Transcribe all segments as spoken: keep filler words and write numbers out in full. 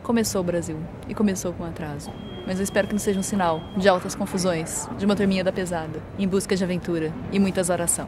Começou o Brasil, e começou com atraso. Mas eu espero que não seja um sinal de altas confusões, de uma turminha da pesada, em busca de aventura e muitas oração.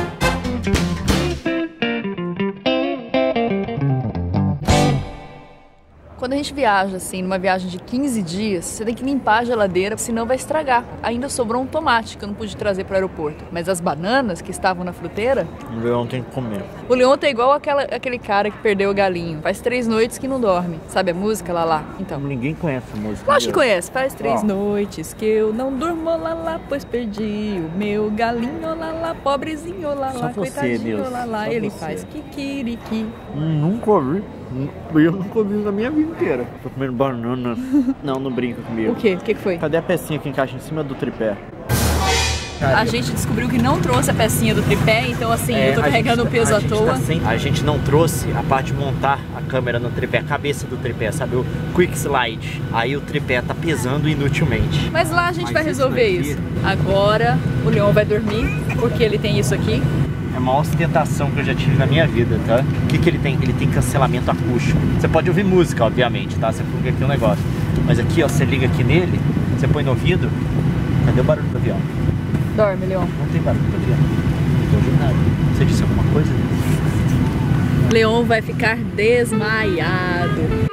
Quando a gente viaja, assim, numa viagem de quinze dias, você tem que limpar a geladeira, senão vai estragar. Ainda sobrou um tomate que eu não pude trazer para o aeroporto. Mas as bananas que estavam na fruteira... O Leão tem que comer. O Leão tá igual aquela, aquele cara que perdeu o galinho. Faz três noites que não dorme. Sabe a música, lá lá? Então. Ninguém conhece a música. Acho que conhece. Faz três oh. noites que eu não durmo, lá lá, pois perdi o meu galinho, lá lá, pobrezinho, lá lá, coitadinho, lá lá. Ele você. Faz kikiriki. Nunca ouvi. Eu nunca ouvi na minha vida inteira. Tô comendo banana. Não, não brinca comigo. O quê? O que que foi? Cadê a pecinha que encaixa em cima do tripé? A gente descobriu que não trouxe a pecinha do tripé, então assim, é, eu tô carregando o peso à toa. Tá sem... A gente não trouxe a parte de montar a câmera no tripé, a cabeça do tripé, sabe? O quick slide. Aí o tripé tá pesando inutilmente. Mas lá a gente Mas vai resolver isso. isso. Agora o Leão vai dormir, porque ele tem isso aqui. É a maior ostentação que eu já tive na minha vida, tá? O que que ele tem? Ele tem cancelamento acústico. Você pode ouvir música, obviamente, tá? Você pluga aqui o negócio. Mas aqui, ó, você liga aqui nele, você põe no ouvido. Cadê o barulho do avião? Dorme, Leão. Não tem barulho do avião. Não tô ouvindo nada. Você disse alguma coisa? Leão vai ficar desmaiado.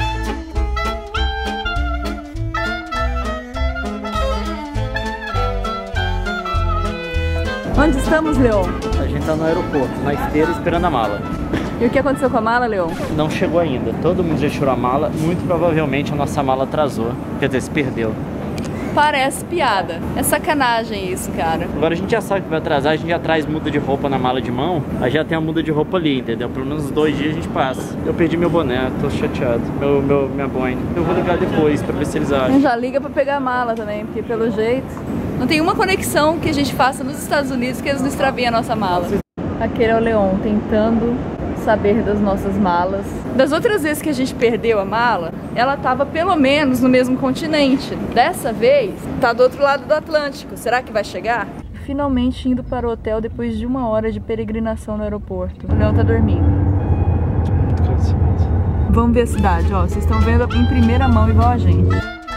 Onde estamos, Leão? A gente tá no aeroporto, na esteira, esperando a mala. E o que aconteceu com a mala, Leão? Não chegou ainda. Todo mundo já tirou a mala. Muito provavelmente a nossa mala atrasou. Quer dizer, se perdeu. Parece piada. É sacanagem isso, cara. Agora a gente já sabe que vai atrasar, a gente já traz muda de roupa na mala de mão. Aí já tem a muda de roupa ali, entendeu? Pelo menos dois dias a gente passa. Eu perdi meu boné, tô chateado. Meu, meu, minha boina. Eu vou ligar depois pra ver se eles acham. Já liga pra pegar a mala também, porque pelo jeito... Não tem uma conexão que a gente faça nos Estados Unidos que eles não extraviem a nossa mala. Aquele é o Leão tentando saber das nossas malas. Das outras vezes que a gente perdeu a mala, ela tava pelo menos no mesmo continente. Dessa vez, tá do outro lado do Atlântico. Será que vai chegar? Finalmente indo para o hotel depois de uma hora de peregrinação no aeroporto. O Leão tá dormindo. Vamos ver a cidade, ó. Vocês estão vendo em primeira mão igual a gente.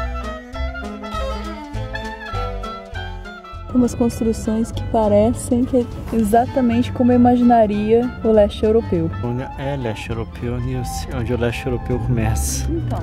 Umas construções que parecem que é exatamente como eu imaginaria o leste europeu. É leste europeu, onde o leste europeu começa. Então.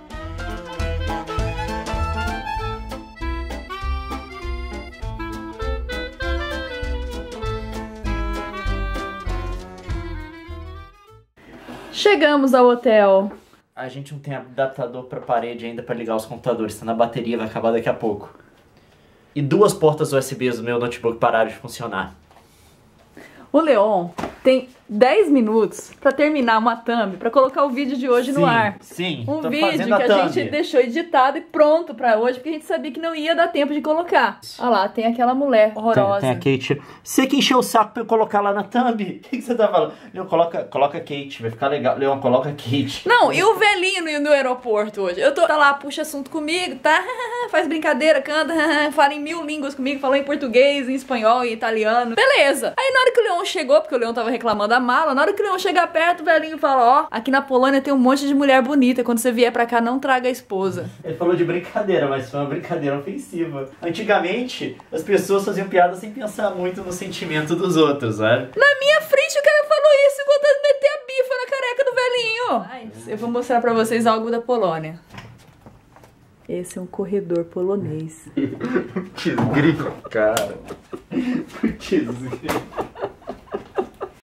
Chegamos ao hotel. A gente não tem adaptador para parede ainda para ligar os computadores, tá na bateria, vai acabar daqui a pouco. E duas portas U S B do meu notebook pararam de funcionar. O Leon tem dez minutos pra terminar uma thumb, pra colocar o vídeo de hoje sim, no ar. Sim, Um tô vídeo que a, a gente deixou editado e pronto pra hoje, porque a gente sabia que não ia dar tempo de colocar. Olha lá, tem aquela mulher horrorosa. Tem, tem a Kate. Você que encheu o saco pra eu colocar lá na thumb. O que, que você tá falando? Leon, coloca, coloca Kate, vai ficar legal. Leon, coloca Kate. Não, e o velhinho no, no aeroporto hoje? Eu tô tá lá, puxa assunto comigo, tá? Faz brincadeira, canta, fala em mil línguas comigo, falou em português, em espanhol, em italiano. Beleza. Aí na hora que o Leon chegou, porque o Leon tava reclamando da mala, na hora que o Leon chegar perto, o velhinho fala, ó, aqui na Polônia tem um monte de mulher bonita, quando você vier pra cá, não traga a esposa. Ele falou de brincadeira, mas foi uma brincadeira ofensiva. Antigamente, as pessoas faziam piada sem pensar muito no sentimento dos outros, né? Na minha frente o cara falou isso, botando meter a bifa na careca do velhinho. Mas eu vou mostrar pra vocês algo da Polônia. Esse é um corredor polonês. Putz, grilo, cara. Putz, grilo.